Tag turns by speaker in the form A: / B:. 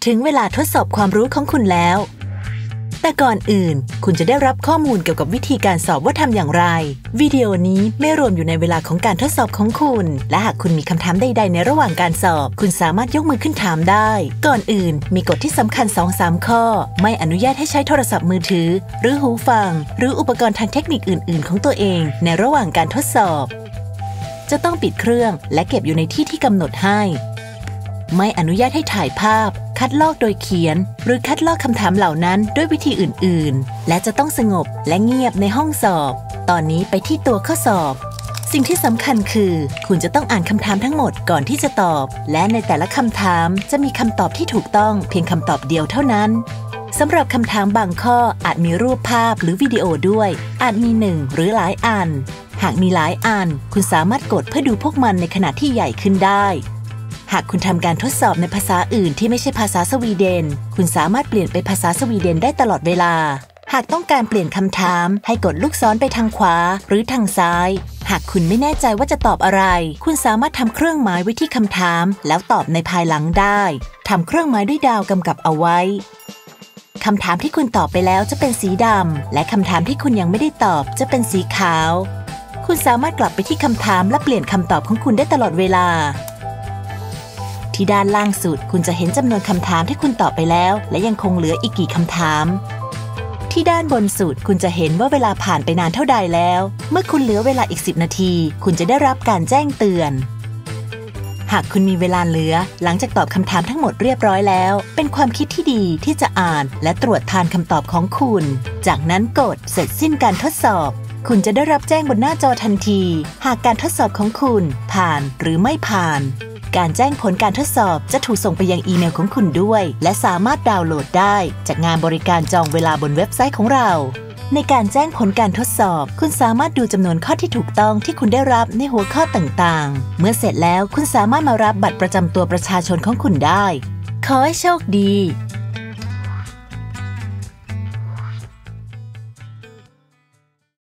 A: ถึงเวลาทดสอบความรู้ของคุณแล้วแต่ก่อนอื่นคุณจะได้รับข้อมูลเกี่ยวกับวิธีการสอบว่าทำอย่างไรวิดีโอนี้ไม่รวมอยู่ในเวลาของการทดสอบของคุณและหากคุณมีคำถามใดๆในระหว่างการสอบคุณสามารถยกมือขึ้นถามได้ก่อนอื่นมีกฎที่สำคัญ 2-3 ข้อไม่อนุญาตให้ใช้โทรศัพท์มือถือหรือหูฟังหรืออุปกรณ์ทางเทคนิคอื่นๆของตัวเองในระหว่างการทดสอบจะต้องปิดเครื่องและเก็บอยู่ในที่ที่กำหนดให้ไม่อนุญาตให้ถ่ายภาพคัดลอกโดยเขียนหรือคัดลอกคำถามเหล่านั้นด้วยวิธีอื่นๆและจะต้องสงบและเงียบในห้องสอบตอนนี้ไปที่ตัวข้อสอบสิ่งที่สำคัญคือคุณจะต้องอ่านคำถามทั้งหมดก่อนที่จะตอบและในแต่ละคำถามจะมีคำตอบที่ถูกต้องเพียงคำตอบเดียวเท่านั้นสำหรับคำถามบางข้ออาจมีรูปภาพหรือวิดีโอด้วยอาจมี1หรือหลายอันหากมีหลายอันคุณสามารถกดเพื่อดูพวกมันในขณะที่ใหญ่ขึ้นได้หากคุณทำการทดสอบในภาษาอื่นที่ไม่ใช่ภาษาสวีเดนคุณสามารถเปลี่ยนไปภาษาสวีเดนได้ตลอดเวลาหากต้องการเปลี่ยนคำถามให้กดลูกศรไปทางขวาหรือทางซ้ายหากคุณไม่แน่ใจว่าจะตอบอะไรคุณสามารถทำเครื่องหมายไว้ที่คำถามแล้วตอบในภายหลังได้ทำเครื่องหมายด้วยดาวกำกับเอาไว้คำถามที่คุณตอบไปแล้วจะเป็นสีดำและคำถามที่คุณยังไม่ได้ตอบจะเป็นสีขาวคุณสามารถกลับไปที่คำถามและเปลี่ยนคำตอบของคุณได้ตลอดเวลาที่ด้านล่างสุดคุณจะเห็นจำนวนคำถามที่คุณตอบไปแล้วและยังคงเหลืออีกกี่คำถามที่ด้านบนสุดคุณจะเห็นว่าเวลาผ่านไปนานเท่าใดแล้วเมื่อคุณเหลือเวลาอีก10 นาทีคุณจะได้รับการแจ้งเตือนหากคุณมีเวลาเหลือหลังจากตอบคำถามทั้งหมดเรียบร้อยแล้วเป็นความคิดที่ดีที่จะอ่านและตรวจทานคำตอบของคุณจากนั้นกดเสร็จสิ้นการทดสอบคุณจะได้รับแจ้งบนหน้าจอทันทีหากการทดสอบของคุณผ่านหรือไม่ผ่านการแจ้งผลการทดสอบจะถูกส่งไปยังอีเมลของคุณด้วยและสามารถดาวน์โหลดได้จากงานบริการจองเวลาบนเว็บไซต์ของเราในการแจ้งผลการทดสอบคุณสามารถดูจำนวนข้อที่ถูกต้องที่คุณได้รับในหัวข้อต่างๆเมื่อเสร็จแล้วคุณสามารถมารับบัตรประจำตัวประชาชนของคุณได้ขอให้โชคดี